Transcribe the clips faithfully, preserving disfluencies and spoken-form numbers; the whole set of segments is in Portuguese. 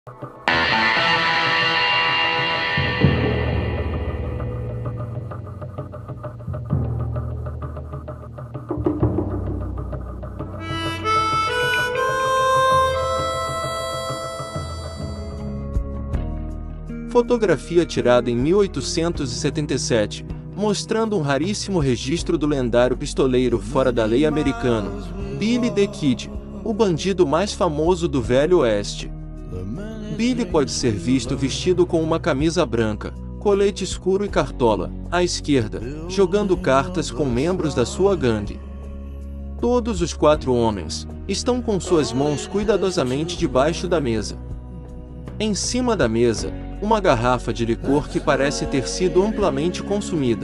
Fotografia tirada em mil oitocentos e setenta e sete, mostrando um raríssimo registro do lendário pistoleiro fora da lei americano, Billy the Kid, o bandido mais famoso do Velho Oeste. Billy pode ser visto vestido com uma camisa branca, colete escuro e cartola, à esquerda, jogando cartas com membros da sua gangue. Todos os quatro homens estão com suas mãos cuidadosamente debaixo da mesa. Em cima da mesa, uma garrafa de licor que parece ter sido amplamente consumida.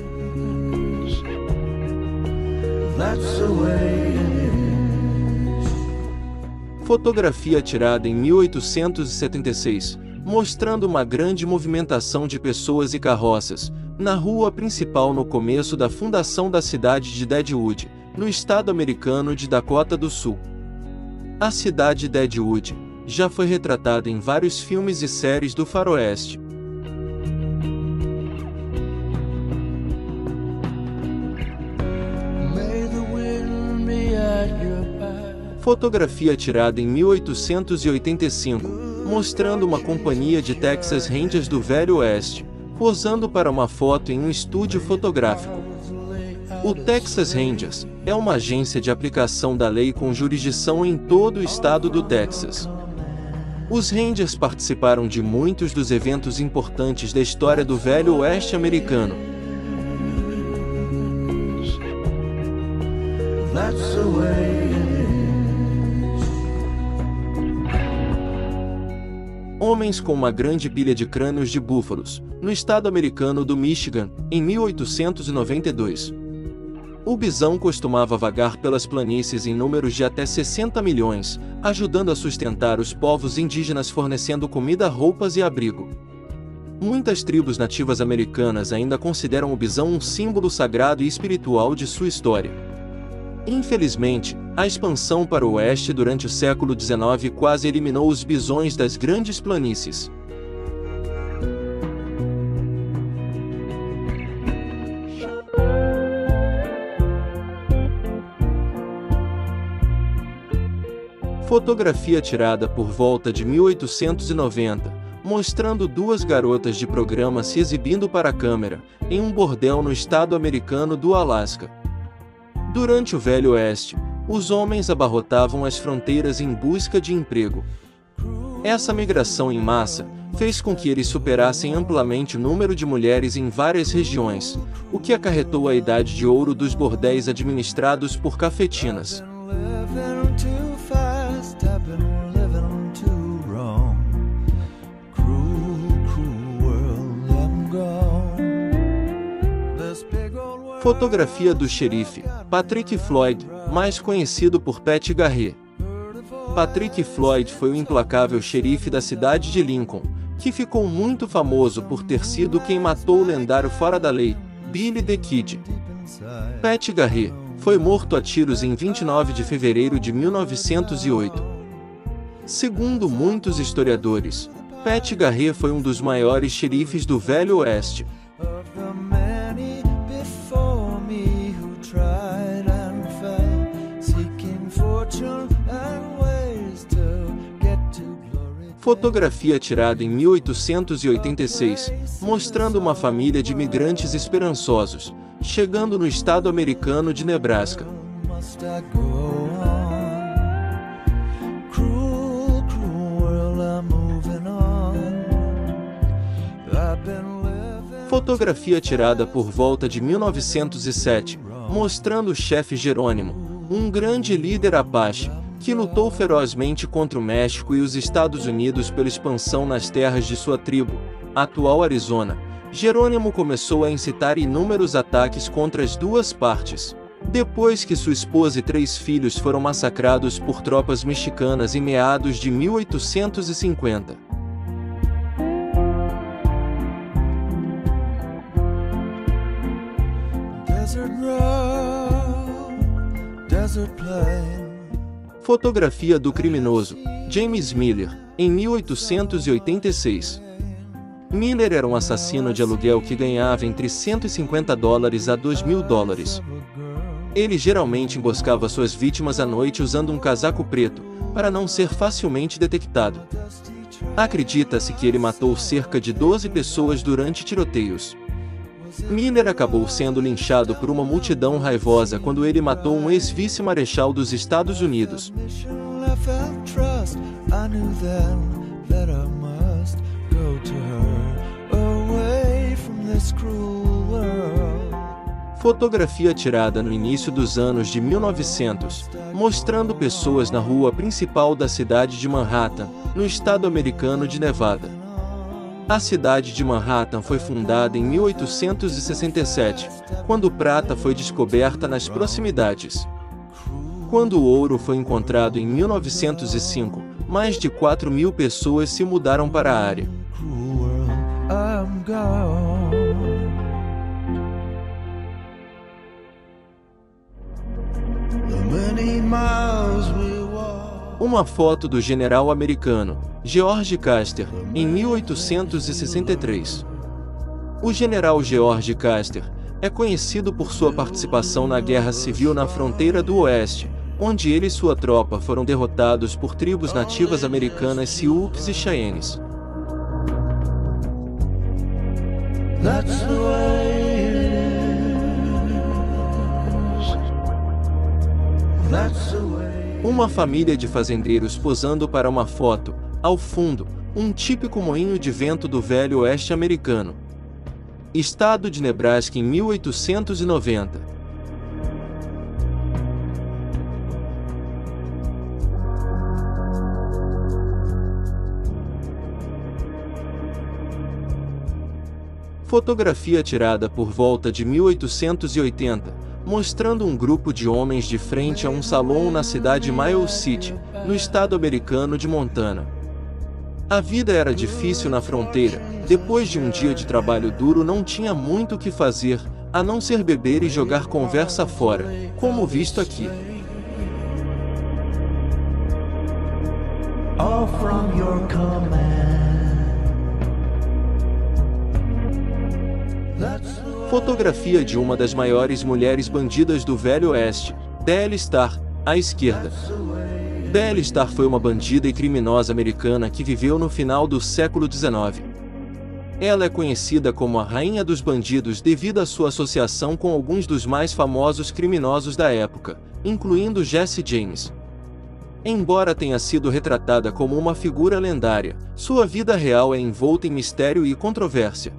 Fotografia tirada em mil oitocentos e setenta e seis, mostrando uma grande movimentação de pessoas e carroças, na rua principal no começo da fundação da cidade de Deadwood, no estado americano de Dakota do Sul. A cidade de Deadwood já foi retratada em vários filmes e séries do faroeste. Fotografia tirada em mil oitocentos e oitenta e cinco, mostrando uma companhia de Texas Rangers do Velho Oeste, posando para uma foto em um estúdio fotográfico. O Texas Rangers é uma agência de aplicação da lei com jurisdição em todo o estado do Texas. Os Rangers participaram de muitos dos eventos importantes da história do Velho Oeste americano. Homens com uma grande pilha de crânios de búfalos, no estado americano do Michigan, em mil oitocentos e noventa e dois. O bisão costumava vagar pelas planícies em números de até sessenta milhões, ajudando a sustentar os povos indígenas fornecendo comida, roupas e abrigo. Muitas tribos nativas americanas ainda consideram o bisão um símbolo sagrado e espiritual de sua história. Infelizmente, a expansão para o oeste durante o século dezenove quase eliminou os bisões das grandes planícies. Fotografia tirada por volta de mil oitocentos e noventa, mostrando duas garotas de programa se exibindo para a câmera, em um bordel no estado americano do Alasca. Durante o Velho Oeste, os homens abarrotavam as fronteiras em busca de emprego. Essa migração em massa fez com que eles superassem amplamente o número de mulheres em várias regiões, o que acarretou a idade de ouro dos bordéis administrados por cafetinas. Fotografia do xerife Patrick Floyd, mais conhecido por Pat Garrett. Patrick Floyd foi o implacável xerife da cidade de Lincoln, que ficou muito famoso por ter sido quem matou o lendário fora da lei, Billy the Kid. Pat Garrett foi morto a tiros em vinte e nove de fevereiro de mil novecentos e oito. Segundo muitos historiadores, Pat Garrett foi um dos maiores xerifes do Velho Oeste. Fotografia tirada em mil oitocentos e oitenta e seis, mostrando uma família de imigrantes esperançosos, chegando no estado americano de Nebraska. Fotografia tirada por volta de mil novecentos e sete, mostrando o chefe Jerônimo, um grande líder apache, que lutou ferozmente contra o México e os Estados Unidos pela expansão nas terras de sua tribo, a atual Arizona. Jerônimo começou a incitar inúmeros ataques contra as duas partes. Depois que sua esposa e três filhos foram massacrados por tropas mexicanas em meados de mil oitocentos e cinquenta. Fotografia do criminoso James Miller, em mil oitocentos e oitenta e seis. Miller era um assassino de aluguel que ganhava entre cento e cinquenta dólares a dois mil dólares. Ele geralmente emboscava suas vítimas à noite usando um casaco preto, para não ser facilmente detectado. Acredita-se que ele matou cerca de doze pessoas durante tiroteios. Miller acabou sendo linchado por uma multidão raivosa quando ele matou um ex-vice-marechal dos Estados Unidos. Fotografia tirada no início dos anos de mil e novecentos, mostrando pessoas na rua principal da cidade de Manhattan, no estado americano de Nevada. A cidade de Manhattan foi fundada em mil oitocentos e sessenta e sete, quando prata foi descoberta nas proximidades. Quando o ouro foi encontrado em mil novecentos e cinco, mais de quatro mil pessoas se mudaram para a área. Uma foto do general americano, George Custer, em mil oitocentos e sessenta e três. O general George Custer é conhecido por sua participação na Guerra Civil na fronteira do Oeste, onde ele e sua tropa foram derrotados por tribos nativas americanas Sioux e Cheyennes. That's the way it is. That's the way. Uma família de fazendeiros posando para uma foto, ao fundo, um típico moinho de vento do velho oeste americano. Estado de Nebraska em mil oitocentos e noventa. Fotografia tirada por volta de mil oitocentos e oitenta, mostrando um grupo de homens de frente a um salão na cidade Miles City, no estado americano de Montana. A vida era difícil na fronteira, depois de um dia de trabalho duro não tinha muito o que fazer, a não ser beber e jogar conversa fora, como visto aqui. All from your command. Fotografia de uma das maiores mulheres bandidas do Velho Oeste, Delle Starr, à esquerda. Delle Starr foi uma bandida e criminosa americana que viveu no final do século dezenove. Ela é conhecida como a Rainha dos Bandidos devido à sua associação com alguns dos mais famosos criminosos da época, incluindo Jesse James. Embora tenha sido retratada como uma figura lendária, sua vida real é envolta em mistério e controvérsia.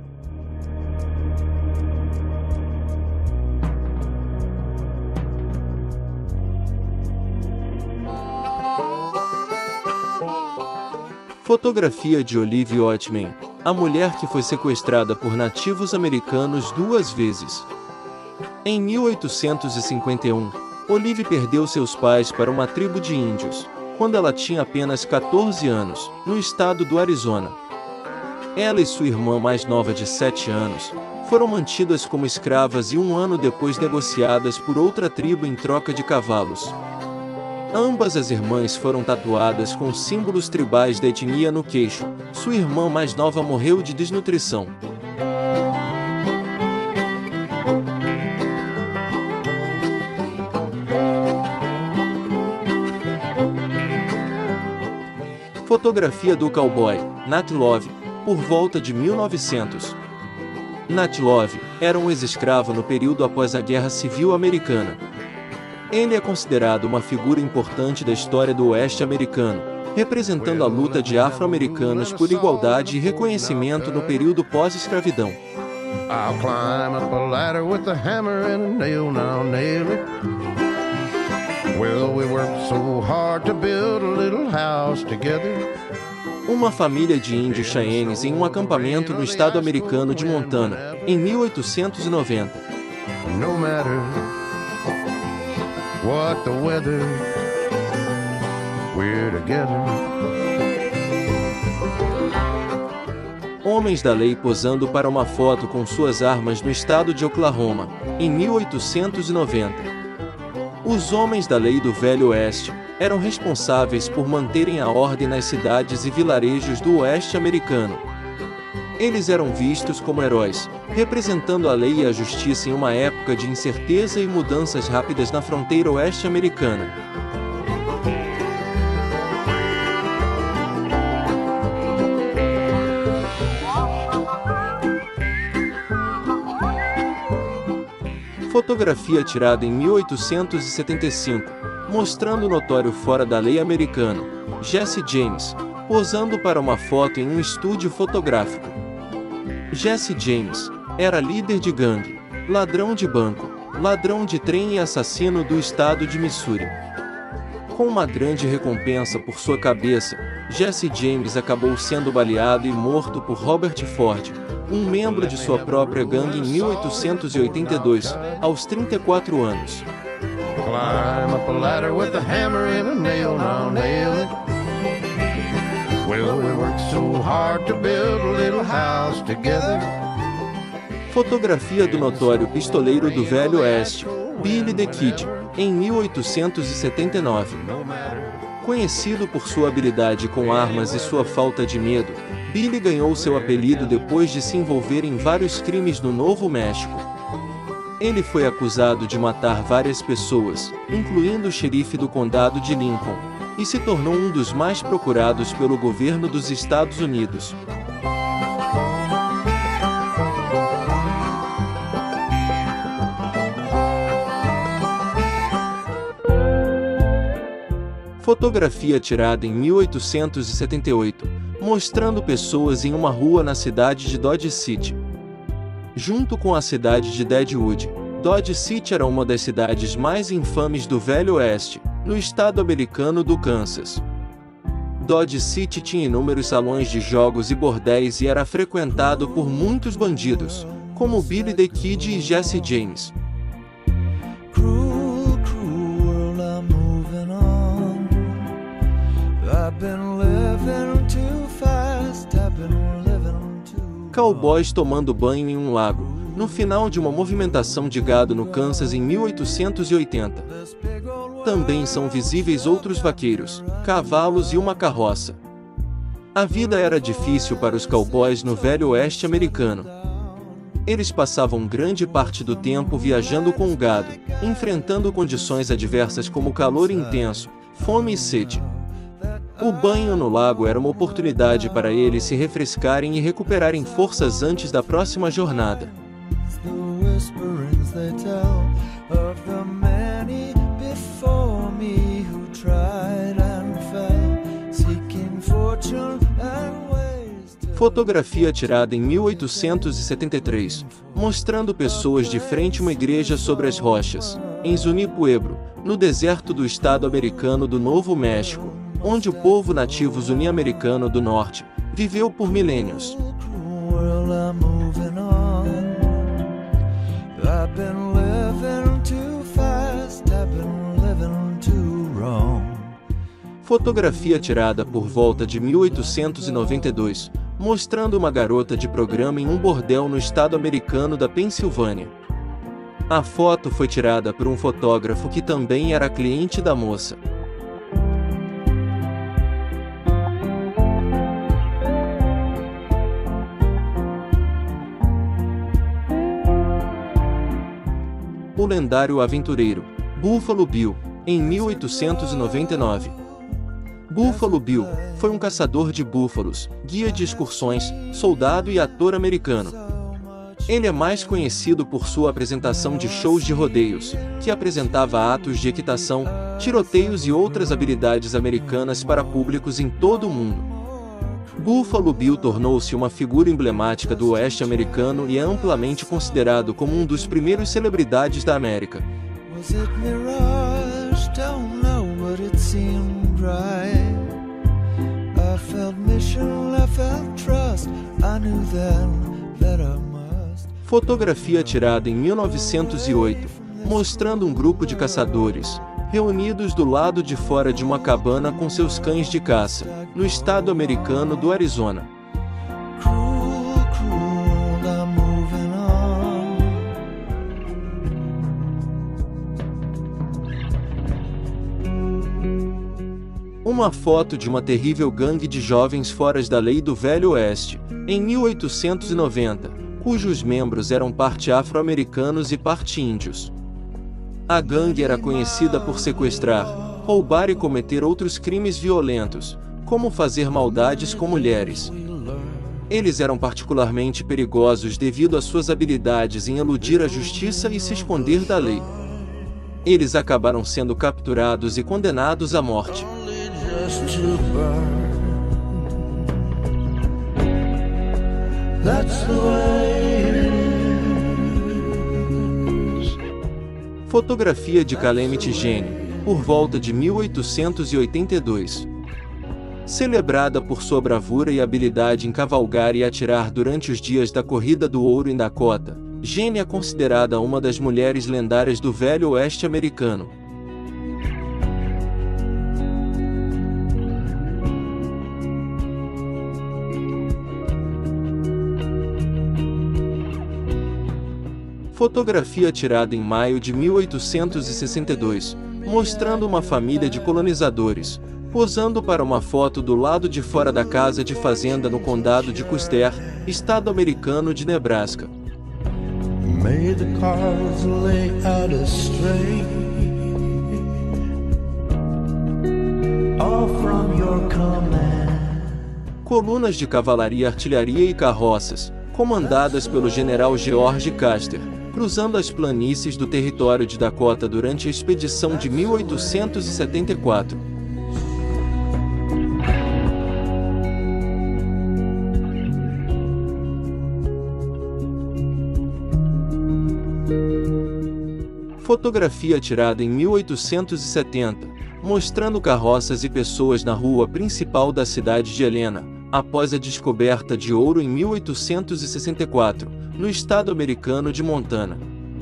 Fotografia de Olive Oatman, a mulher que foi sequestrada por nativos americanos duas vezes. Em mil oitocentos e cinquenta e um, Olive perdeu seus pais para uma tribo de índios, quando ela tinha apenas quatorze anos, no estado do Arizona. Ela e sua irmã mais nova de sete anos, foram mantidas como escravas e um ano depois negociadas por outra tribo em troca de cavalos. Ambas as irmãs foram tatuadas com símbolos tribais da etnia no queixo. Sua irmã mais nova morreu de desnutrição. Fotografia do cowboy, Nat Love, por volta de mil e novecentos. Nat Love era um ex-escravo no período após a Guerra Civil Americana. Ele é considerado uma figura importante da história do Oeste americano, representando a luta de afro-americanos por igualdade e reconhecimento no período pós-escravidão. Uma família de índios Cheyennes em um acampamento no estado americano de Montana, em mil oitocentos e noventa. No matter what the weather, we're together. Homens da lei posando para uma foto com suas armas no estado de Oklahoma, em mil oitocentos e noventa. Os homens da lei do Velho Oeste, eram responsáveis por manterem a ordem nas cidades e vilarejos do oeste americano. Eles eram vistos como heróis, representando a lei e a justiça em uma época de incerteza e mudanças rápidas na fronteira oeste americana. Fotografia tirada em mil oitocentos e setenta e cinco, mostrando o notório fora da lei americano, Jesse James, posando para uma foto em um estúdio fotográfico. Jesse James era líder de gangue, ladrão de banco, ladrão de trem e assassino do estado de Missouri. Com uma grande recompensa por sua cabeça, Jesse James acabou sendo baleado e morto por Robert Ford, um membro de sua própria gangue em mil oitocentos e oitenta e dois, aos trinta e quatro anos. Climb up a ladder with a hammer and a nail, now nail it. Well, we worked so hard to build a little house together. Fotografia do notório pistoleiro do Velho Oeste, Billy the Kid, em mil oitocentos e setenta e nove. Conhecido por sua habilidade com armas e sua falta de medo, Billy ganhou seu apelido depois de se envolver em vários crimes no Novo México. Ele foi acusado de matar várias pessoas, incluindo o xerife do condado de Lincoln, e se tornou um dos mais procurados pelo governo dos Estados Unidos. Fotografia tirada em mil oitocentos e setenta e oito, mostrando pessoas em uma rua na cidade de Dodge City. Junto com a cidade de Deadwood, Dodge City era uma das cidades mais infames do Velho Oeste, no estado americano do Kansas. Dodge City tinha inúmeros salões de jogos e bordéis e era frequentado por muitos bandidos, como Billy the Kid e Jesse James. Cowboys tomando banho em um lago, no final de uma movimentação de gado no Kansas em mil oitocentos e oitenta. Também são visíveis outros vaqueiros, cavalos e uma carroça. A vida era difícil para os cowboys no Velho Oeste americano. Eles passavam grande parte do tempo viajando com o gado, enfrentando condições adversas como calor intenso, fome e sede. O banho no lago era uma oportunidade para eles se refrescarem e recuperarem forças antes da próxima jornada. Fotografia tirada em mil oitocentos e setenta e três, mostrando pessoas de frente a uma igreja sobre as rochas, em Zuni Pueblo, no deserto do estado americano do Novo México, onde o povo nativo zuni-americano do norte viveu por milênios. Fotografia tirada por volta de mil oitocentos e noventa e dois, mostrando uma garota de programa em um bordel no estado americano da Pensilvânia. A foto foi tirada por um fotógrafo que também era cliente da moça. O lendário aventureiro, Buffalo Bill, em mil oitocentos e noventa e nove. Buffalo Bill foi um caçador de búfalos, guia de excursões, soldado e ator americano. Ele é mais conhecido por sua apresentação de shows de rodeios, que apresentava atos de equitação, tiroteios e outras habilidades americanas para públicos em todo o mundo. Buffalo Bill tornou-se uma figura emblemática do oeste americano e é amplamente considerado como um dos primeiros celebridades da América. Fotografia tirada em mil novecentos e oito, mostrando um grupo de caçadores, reunidos do lado de fora de uma cabana com seus cães de caça, no estado americano do Arizona. Uma foto de uma terrível gangue de jovens fora da lei do Velho Oeste, em mil oitocentos e noventa, cujos membros eram parte afro-americanos e parte índios. A gangue era conhecida por sequestrar, roubar e cometer outros crimes violentos, como fazer maldades com mulheres. Eles eram particularmente perigosos devido às suas habilidades em eludir a justiça e se esconder da lei. Eles acabaram sendo capturados e condenados à morte. Fotografia de Calamity Jane, por volta de mil oitocentos e oitenta e dois. Celebrada por sua bravura e habilidade em cavalgar e atirar durante os dias da Corrida do Ouro em Dakota, Jane é considerada uma das mulheres lendárias do Velho Oeste americano. Fotografia tirada em maio de mil oitocentos e sessenta e dois, mostrando uma família de colonizadores, posando para uma foto do lado de fora da casa de fazenda no condado de Custer, estado americano de Nebraska. May the cars lay out astray, all from your command. Colunas de cavalaria, artilharia e carroças, comandadas pelo general George Custer, cruzando as planícies do território de Dakota durante a expedição de mil oitocentos e setenta e quatro. Fotografia tirada em mil oitocentos e setenta, mostrando carroças e pessoas na rua principal da cidade de Helena, após a descoberta de ouro em mil oitocentos e sessenta e quatro, no estado americano de Montana.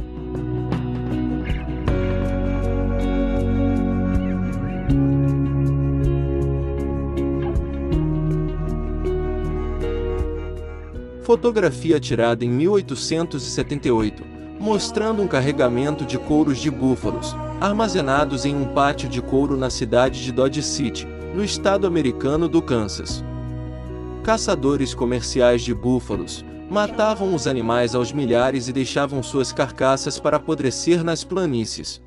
Fotografia tirada em mil oitocentos e setenta e oito, mostrando um carregamento de couros de búfalos, armazenados em um pátio de couro na cidade de Dodge City, no estado americano do Kansas. Caçadores comerciais de búfalos matavam os animais aos milhares e deixavam suas carcaças para apodrecer nas planícies.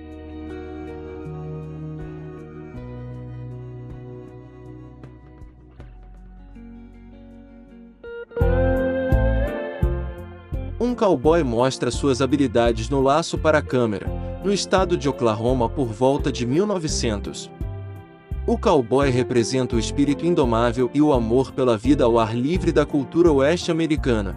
Um cowboy mostra suas habilidades no laço para a câmera, no estado de Oklahoma por volta de mil e novecentos. O cowboy representa o espírito indomável e o amor pela vida ao ar livre da cultura oeste-americana.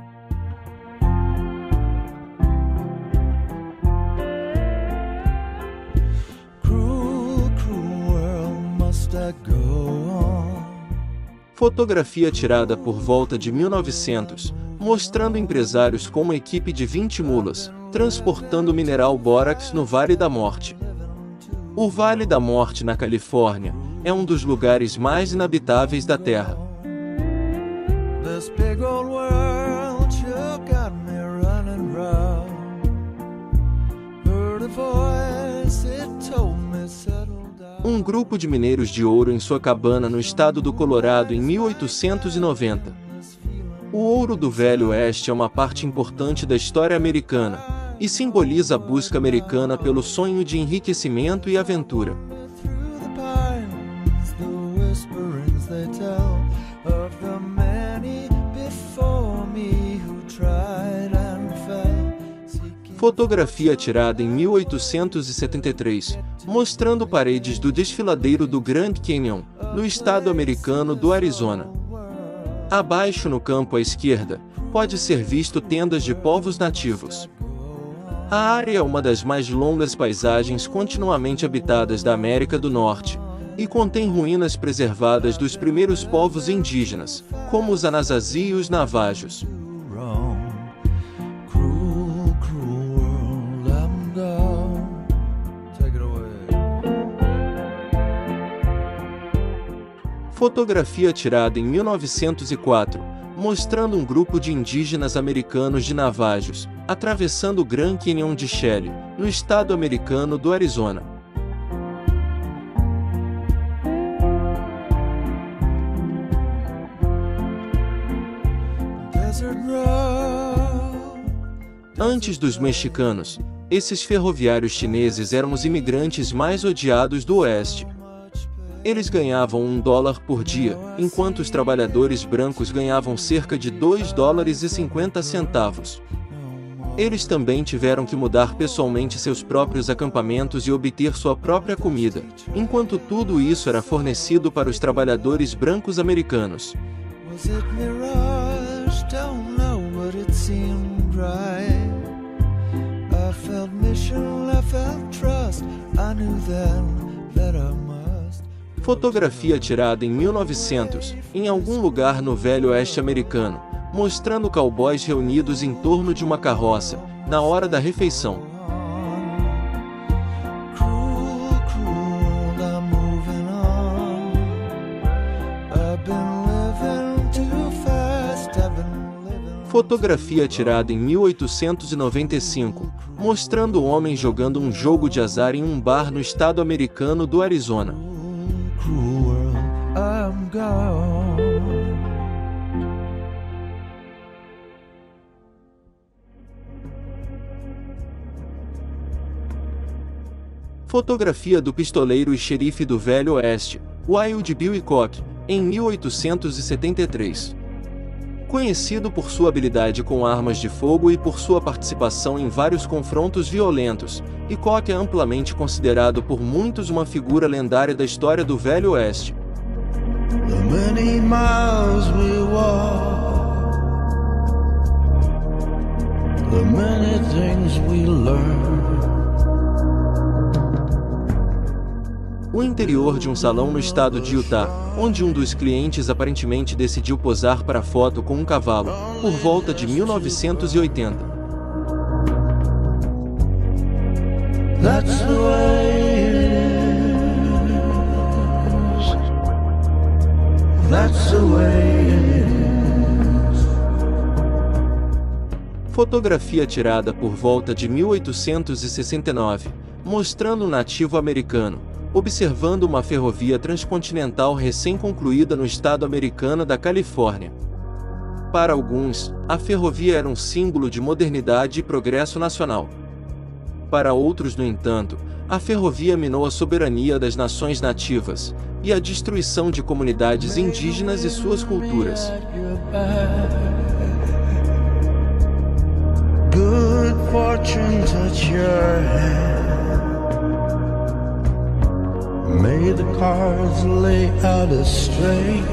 Fotografia tirada por volta de mil e novecentos, mostrando empresários com uma equipe de vinte mulas, transportando o mineral bórax no Vale da Morte. O Vale da Morte, na Califórnia, é um dos lugares mais inabitáveis da Terra. Um grupo de mineiros de ouro em sua cabana no estado do Colorado em mil oitocentos e noventa. O ouro do Velho Oeste é uma parte importante da história americana, e simboliza a busca americana pelo sonho de enriquecimento e aventura. Fotografia tirada em mil oitocentos e setenta e três, mostrando paredes do desfiladeiro do Grand Canyon, no estado americano do Arizona. Abaixo no campo à esquerda, pode ser visto tendas de povos nativos. A área é uma das mais longas paisagens continuamente habitadas da América do Norte, e contém ruínas preservadas dos primeiros povos indígenas, como os Anasazi e os Navajos. Fotografia tirada em mil novecentos e quatro, mostrando um grupo de indígenas americanos de Navajos, atravessando o Grand Canyon de Shelly, no estado americano do Arizona. Antes dos mexicanos, esses ferroviários chineses eram os imigrantes mais odiados do Oeste. Eles ganhavam um dólar por dia, enquanto os trabalhadores brancos ganhavam cerca de dois dólares e cinquenta centavos. Eles também tiveram que mudar pessoalmente seus próprios acampamentos e obter sua própria comida, enquanto tudo isso era fornecido para os trabalhadores brancos americanos. Fotografia tirada em mil e novecentos, em algum lugar no Velho Oeste americano, mostrando cowboys reunidos em torno de uma carroça, na hora da refeição. Fotografia tirada em mil oitocentos e noventa e cinco, mostrando um homem jogando um jogo de azar em um bar no estado americano do Arizona. Fotografia do pistoleiro e xerife do Velho Oeste, Wild Bill Hickok, em mil oitocentos e setenta e três. Conhecido por sua habilidade com armas de fogo e por sua participação em vários confrontos violentos, Hickok é amplamente considerado por muitos uma figura lendária da história do Velho Oeste. The many miles we walk, the many things we learn. O interior de um salão no estado de Utah, onde um dos clientes aparentemente decidiu posar para foto com um cavalo, por volta de mil novecentos e oitenta. That's the way it is. That's the way it is. Fotografia tirada por volta de mil oitocentos e sessenta e nove, mostrando um nativo americano observando uma ferrovia transcontinental recém-concluída no estado americano da Califórnia. Para alguns, a ferrovia era um símbolo de modernidade e progresso nacional. Para outros, no entanto, a ferrovia minou a soberania das nações nativas e a destruição de comunidades indígenas e suas culturas. Good fortune touch your hand. May the cards lay out astray,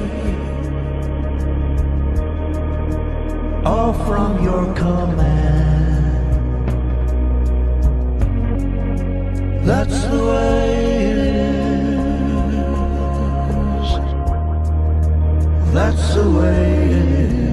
all from your command. That's the way it is. That's the way it is.